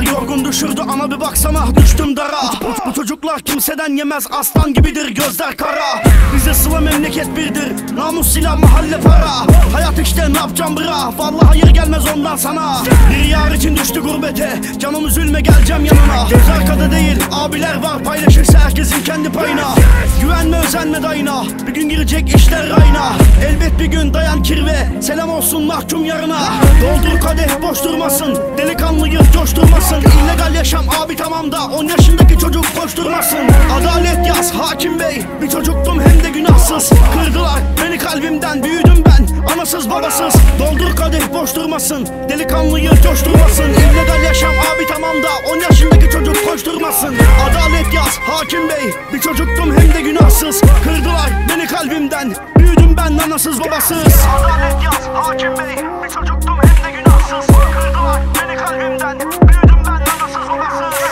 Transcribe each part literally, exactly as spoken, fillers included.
Günler yorgun düşürdü ama bir baksana düştüm dara. Bu, bu çocuklar kimseden yemez, aslan gibidir gözler kara. Bize sıla memleket birdir, namus silah mahalle para. Hayat işte ne yapacağım bırak, vallahi hayır gelmez ondan sana. Bir yar için düştü gurbete, canım üzülme geleceğim yanına. Göz arkada değil abiler var, paylaşırsa herkesin kendi payına. Güvenme özenme dayına, bir gün girecek işler rayına. Elbet bir gün dayan kirve, selam olsun mahkum yarına. Doldur kadeh boş durmasın, delikanlıyı coşturmasın. İllegal yaşam abi tamam da on yaşındaki çocuk koşturmasın. Adalet yaz hakim bey, bir çocuktum hem de günahsız. Kırdılar beni kalbimden, büyüdüm ben anasız babasız. Doldur kadeh boş durmasın, delikanlıyı coşturmasın. İllegal yaşam abi tamam da on yaşındaki çocuk koşturmasın. Adalet yaz hakim bey, bir çocuktum hem de günahsız. Kırdılar beni kalbimden, büyüdüm ben anasız babasız. Adalet yaz hakim bey, bir çocuktum hem de günahsız. Kırdılar beni kalbimden, büyüdüm ben anasız babasız.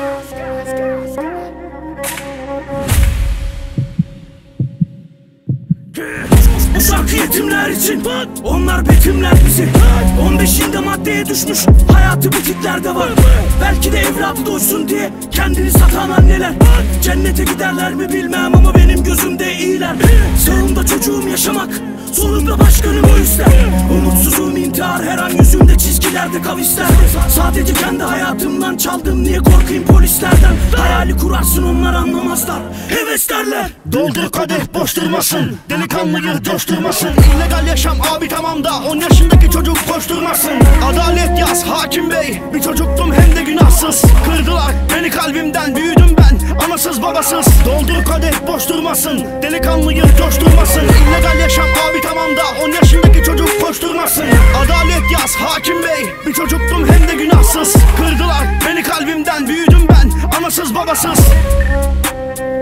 Bu şarkı yetimler için, onlar betimler bizi. On beşinde maddeye düşmüş, hayatı bitiklerde var. Belki de evladı doysun diye kendini satan anneler. Cennete giderler mi bilmem ama benim gözümde iyiler. Sağımda çocuğum yaşamak, solumda başkanım o ister. Umutsuzum intihar her an yüzümde, çizgilerde kavislerde. Sadece kendi hayatımdan çaldım, niye korkayım polislerden. Hayali kurarsın onlar anlamazlar, heveslerle. Doldur kadeh boş durmasın, delikanlıyı coşturmasın. İllegal yaşam abi tamam da on yaşındaki çocuk koşturmasın. Adalet yaz hakim bey, bir çocuktum hem de günahsız. Kırdılar beni kalbimden, büyüdüm ben anasız babasız. Doldur kadeh boş durmasın, delikanlıyı coşturmasın. İllegal yaşam abi tamam da on yaşındaki çocuk koşturmasın. Adalet yaz hakim bey, bir çocuktum hem de günahsız. Kırdılar beni kalbimden, büyüdüm ben anasız babasız.